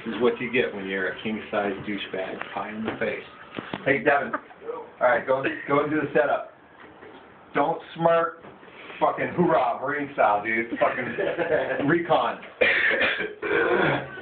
is what you get when you're a king-size douchebag. Pie in the face. Hey, Devin. All right, go and do the setup. Don't smirk. Fucking hoorah, Marine style, dude. Fucking recon.